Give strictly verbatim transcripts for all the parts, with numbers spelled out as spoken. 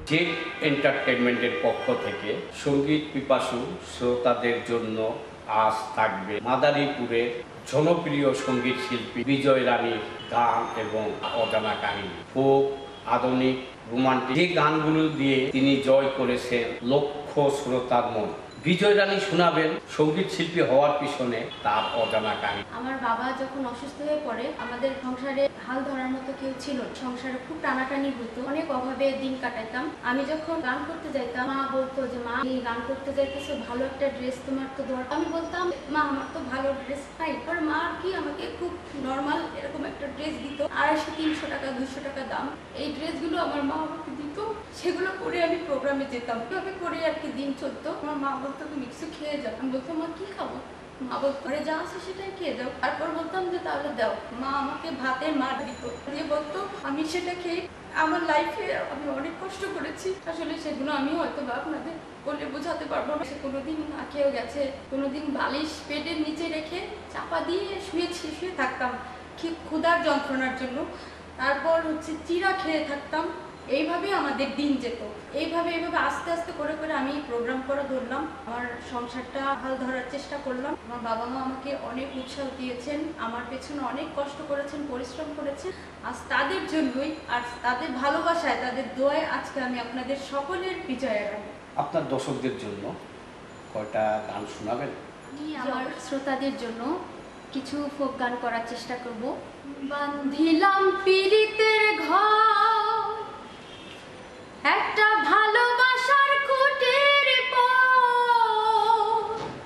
Z এন্টারটেইনমেন্টের পক্ষ থেকে সঙ্গীত পিপাসু শ্রোতাদের জন্য আজ থাকবে মাদারীপুরের জনপ্রিয় সঙ্গীত শিল্পী বিজয় রানীর গান এবং অজানা কাহিনী। ফোক, আধুনিক, রোমান্টিক যে গানগুলো দিয়ে তিনি জয় করেছেন লক্ষ শ্রোতার মন। বিজয় রানী শোনাবেন সঙ্গীত শিল্পী হওয়ার পিছনে তার অজানা কাহিনী। আমার বাবা যখন অসুস্থ হয়ে পড়ে, আমাদের সংসারে হাল ধরার মতো কেউ ছিল, সংসারে খুব টানাটানি হতো, অনেক অভাবে দিন কাটাইতাম। আমি যখন গান করতে যাইতাম, মা বলতো যে মা এই গান করতে যাইতেছো, ভালো একটা ড্রেস তোমার তো দরকার। আমি বলতাম মা আমার তো ভালো ড্রেস নাই। আর মা আর কি আমাকে খুব নর্মাল এরকম একটা ড্রেস দিত, আড়াইশো তিনশো টাকা দুশো টাকা দাম। এই ড্রেসগুলো আমার মা আমাকে দিত, সেগুলো পরে আমি প্রোগ্রামে যেতাম। এভাবে করে আর কি দিন চলতো। আমার মা বলতো তুমি কিছু খেয়ে যাও। আমি বলতাম মা কি খাবো? মা বলতো যা আছে সেটাই খেয়ে যাও। তারপর বলতাম যে তাহলে দাও। মা আমাকে ভাতের মার দিত, দিয়ে বলতো আমি সেটা খেয়ে আমার লাইফে আমি অনেক কষ্ট করেছি। আসলে সেগুলো আমি হয়তো বা আপনাদের বলে বোঝাতে পারবো না। সে কোনোদিন না খেয়েও গেছে, কোনোদিন বালিশ পেটের নিচে রেখে চাপা দিয়ে শুয়েছি, শুয়ে থাকতাম ক্ষুধার যন্ত্রণার জন্য। তারপর হচ্ছে চিরা খেয়ে থাকতাম। এইভাবে আমাদের দিন যেত। এইভাবে এইভাবে আস্তে আস্তে করে করে আমি প্রোগ্রাম করা ধরলাম। আমার সংসারটা হাল ধরার চেষ্টা করলাম। আমার বাবা মা আমাকে অনেক উৎসাহ দিয়েছেন, আমার পেছনে অনেক কষ্ট করেছেন, পরিশ্রম করেছেন। আজ তাদের জন্যই, আর তাদের ভালোবাসায়, তাদের দোয়ায় আজকে আমি আপনাদের সকলের বিজয়া রানী। আপনার দর্শকদের জন্য কয়টা গান শোনাবেন? আমি আমার শ্রোতাদের জন্য কিছু ফোক গান করার চেষ্টা করব। বান্ধিলাম পীড়িতের ঘর, একটা ভালোবাসার কুটির পর,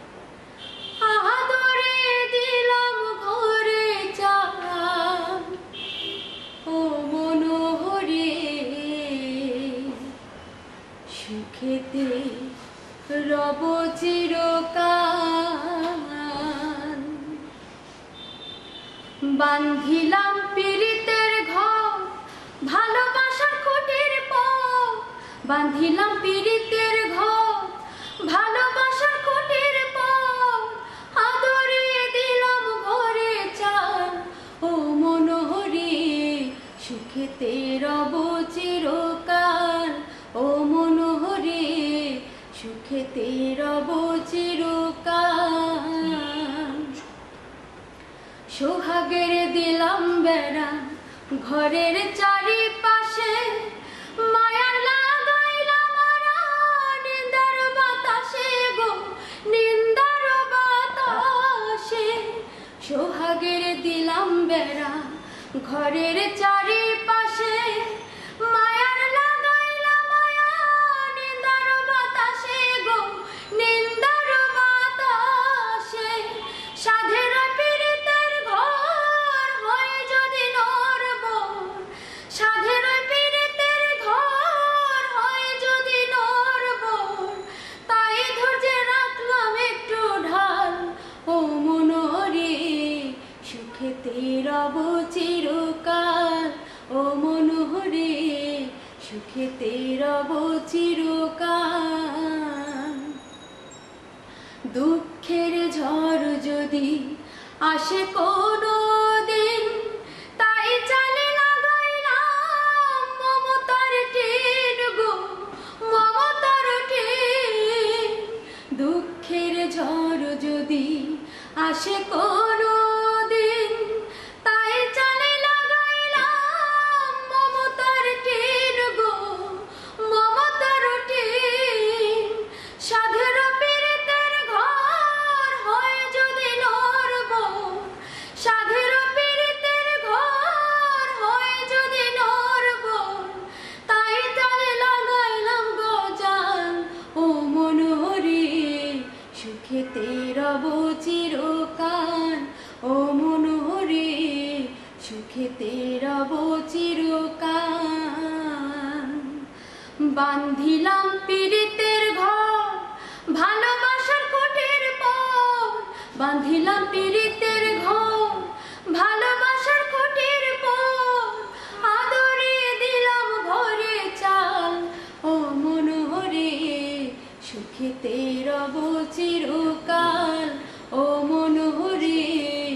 আদরে দিলাম ঘরে চান, ও মনোহরে সুখেতে রব চিরকাল। বান্ধিলাম পীড়িতের ঘর, ভালোবাসার কুটির পর, বান্ধিলাম পীড়িতের ঘর, ভালোবাসার কুটির পর, আদরে দিলাম ঘরে চান, ও মনোহরে সুখেতে রব চিরকাল, ও মনোহরে সুখেতে রব চিরকাল। সোহাগের দিলাম বেড়া ঘরের চারিপাশে, মায়ার লাগাইলাম আরা নিন্দার বাতাসে গো, নিন্দার বাতাসে। সোহাগের দিলাম বেড়া ঘরের চারিপাশে, মায়ার লাগাইলাম আরা নিন্দার বাতাসে গো, নিন্দার বাতাসে। সাধের পীড়িতের ঘর হয় যদি নরবর, সাধের পীড়িতের ঘর হয় যদি নরবর, তাই ধৈর্যে রাখলাম একটু ঢাল, ও মনোহরে সুখেতে রব চিরকাল, ও মনোহরে সুখেতে রব চিরকাল। দুঃখের ঝড় যদি আসে কোনো দিন, তাই চালে লাগাইলাম মমতার টিন গো, মমতার টিন। দুঃখের ঝড় যদি আসে কোনো দিন, তাই চালে লাগাইলাম মমতার টিন গো, মমতার টিন। সাধের পীড়িতের ঘর হয় যদি নরবর, সাধের পীড়িতের ঘর হয় যদি নরবর, তাই তালে লাগাইলাম গজাল, ও মনোহরে সুখেতে রব চিরকাল, ও মনোহরে সুখেতে রব চিরকাল। বান্ধিলাম পীড়িতের ঘর, ভালোবাসার কুটির পর, বান্ধিলাম পীড়িতের ঘর, ভালোবাসার কুটির পর, আদরে দিলাম ঘরে চাল, ও মনোহরে সুখেতে রব চিরকাল, ও মনোহরে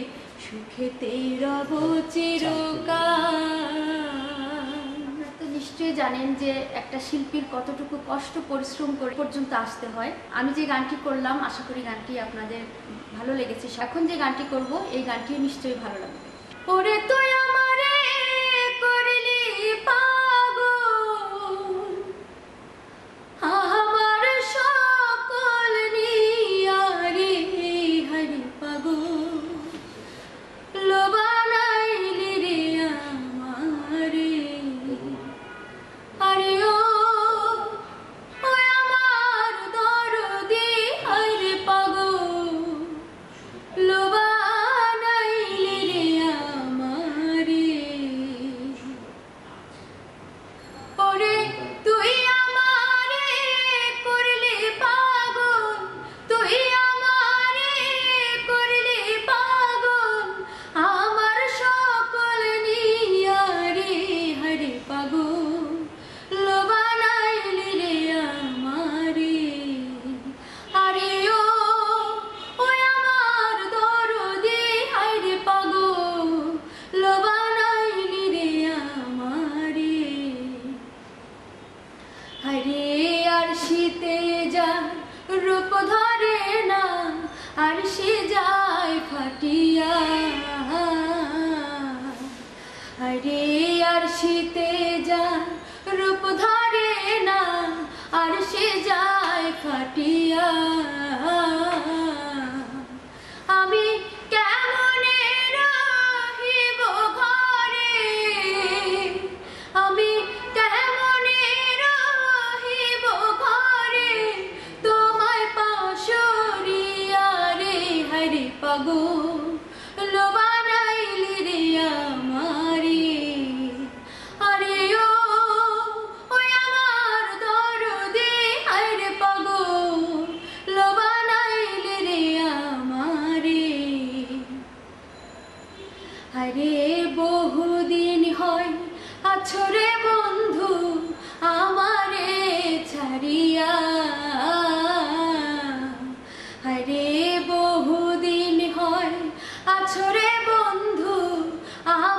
সুখেতে রব চিরকাল। নিশ্চয়ই জানেন যে একটা শিল্পীর কতটুকু কষ্ট পরিশ্রম করে পর্যন্ত আসতে হয়। আমি যে গানটি করলাম আশা করি গানটি আপনাদের ভালো লেগেছে। এখন যে গানটি করব এই গানটিও নিশ্চয়ই ভালো লাগবে। ওরে তুই আমারে করলি পাগল, আমার সকল নিয়া রে হরি পাগল, লোবানাইলি রে আমারে। আরে ও ও আমার দরদি হরি পাগল, লোবানাইলি রে আমারে। ওরে তুই আমারে করলি পাগল, তুই আমারে করলি পাগল, আমার সকল নিয়া রে হরি পাগল, লোবানাইলি রে আমারে। আরে ও ও আমার দরদি হরি পাগল, লোবানাইলি রে আমারে। হরে আর শীতে যায় রূপ ধরে না, আর সে যায় ফাটিয়া। হরে আর শীতে যায় রূপ ধরে না, আর সে যায় ফাটিয়া। আমি কেমনে রহিব ঘরে, আমি কেমনে রহিব ঘরে, তোমায় পাশরিয়া রে হরি পাগল, লোবানাইলি রে আমারে। আরে ও ও আমার দরদি হরি পাগল, লোবানাইলি রে আমারে। আরে বহুদিন হয় আছরে বন্ধু আমারে ছাড়িয়া। আরে বহুদিন হয় আছরে বন্ধু